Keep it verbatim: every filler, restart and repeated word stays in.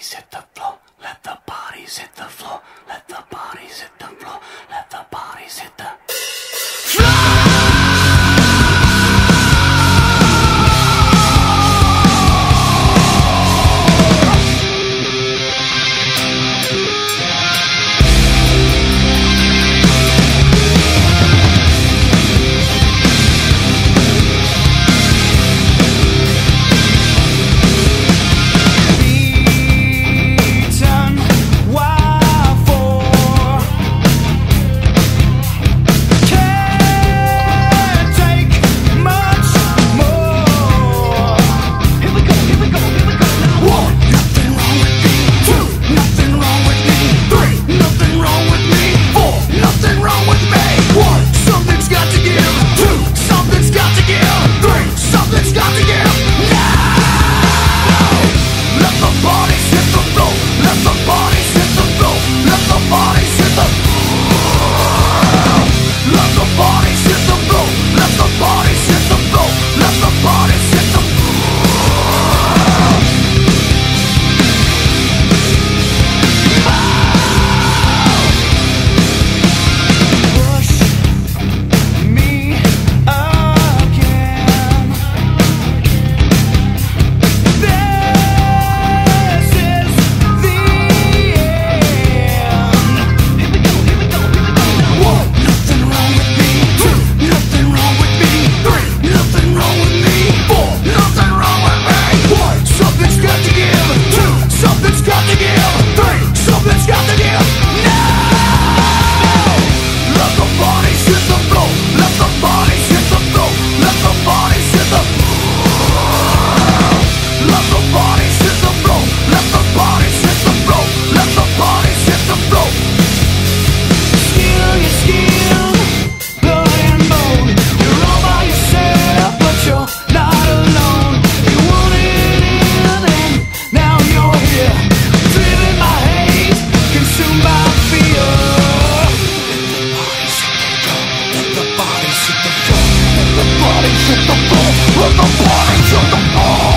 bodies hit the floor. Let the bodies hit the floor. Let the bodies hit the floor. Let the bodies hit the floor. Let the bodies hit the floor. Let the bodies hit the floor.